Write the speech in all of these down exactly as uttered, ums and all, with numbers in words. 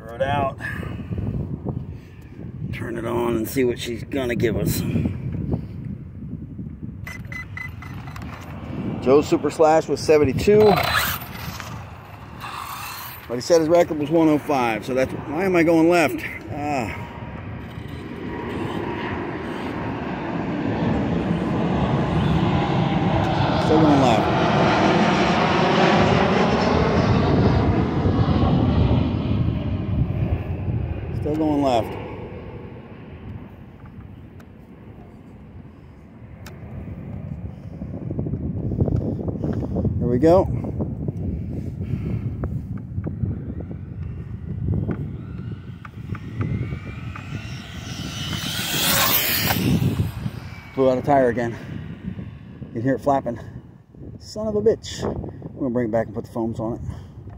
Throw it out. Turn it on and see what she's gonna give us. Joe's Super Slash was seventy-two. But he said his record was one oh five, so that's, why am I going left? Ah. Still going left. Still going left. Here we go. Blew out a tire again. You can hear it flapping. Son of a bitch. I'm gonna bring it back and put the foams on it.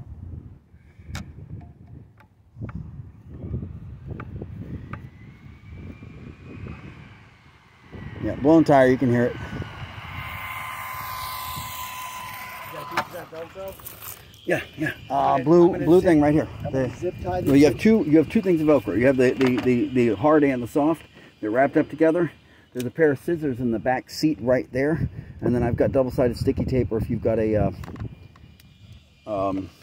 Yeah, blown tire, you can hear it. Yeah, yeah. Uh, blue, blue thing right here. The, zip tie well, you have two. You have two things of Velcro. You have the the the, the hard and the soft. They're wrapped up together. There's a pair of scissors in the back seat right there, and then I've got double-sided sticky tape. Or if you've got a uh, um,